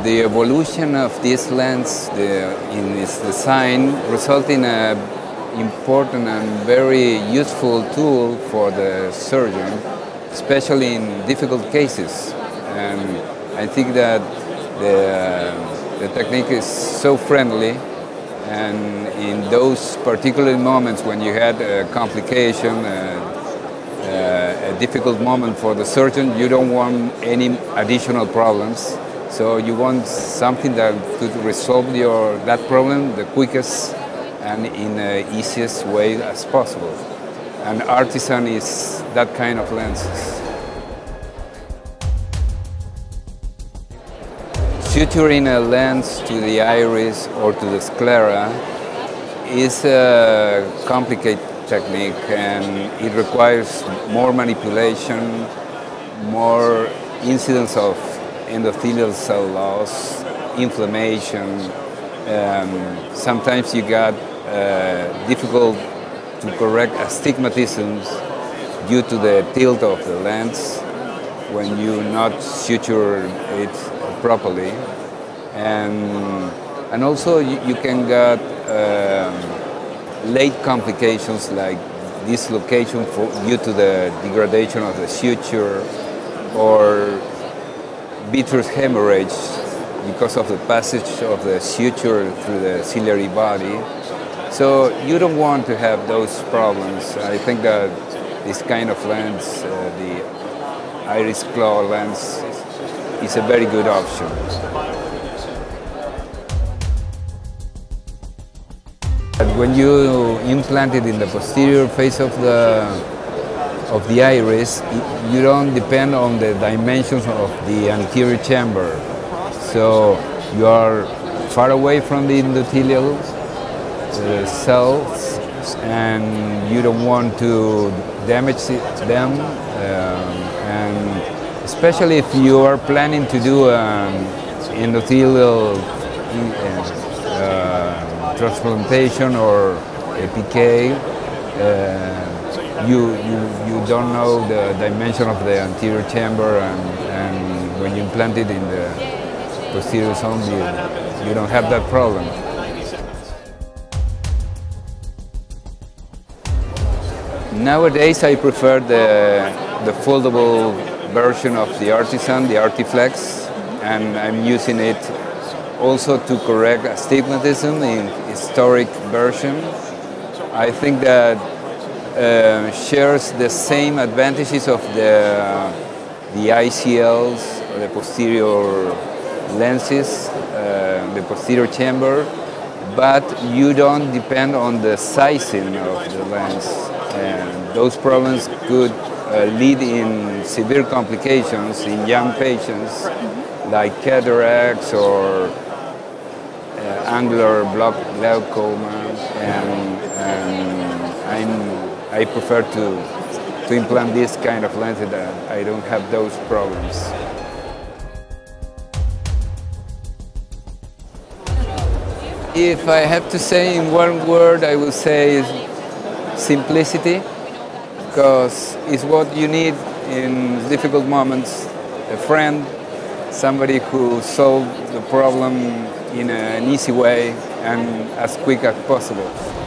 The evolution of this lens in its design resulted in an important and very useful tool for the surgeon, especially in difficult cases. And I think that the technique is so friendly, and in those particular moments when you had a complication, a difficult moment for the surgeon, you don't want any additional problems. So you want something that could resolve that problem the quickest and in the easiest way as possible. And Artisan is that kind of lenses. Suturing a lens to the iris or to the sclera is a complicated technique, and it requires more manipulation, more incidence of endothelial cell loss, inflammation. Sometimes you got difficult to correct astigmatisms due to the tilt of the lens when you not suture it properly. And also you can get late complications like dislocation due to the degradation of the suture, or vitreous hemorrhage because of the passage of the suture through the ciliary body. So you don't want to have those problems. I think that this kind of lens, the iris claw lens, is a very good option. When you implant it in the posterior face of the iris, you don't depend on the dimensions of the anterior chamber. So you are far away from the endothelial cells, and you don't want to damage them. And especially if you are planning to do an endothelial transplantation or a PK, you don't know the dimension of the anterior chamber, and when you implant it in the posterior zone, you don't have that problem. Nowadays I prefer the foldable version of the Artisan, the Artiflex, and I'm using it also to correct astigmatism in historic version. I think that shares the same advantages of the ICLs, the posterior lenses, the posterior chamber, but you don't depend on the sizing of the lens. And those problems could lead in severe complications in young patients, like cataracts or angular block glaucoma, and I prefer to implant this kind of lens that I don't have those problems. If I have to say in one word, I would say simplicity, because it's what you need in difficult moments. A friend, somebody who solved the problem in an easy way and as quick as possible.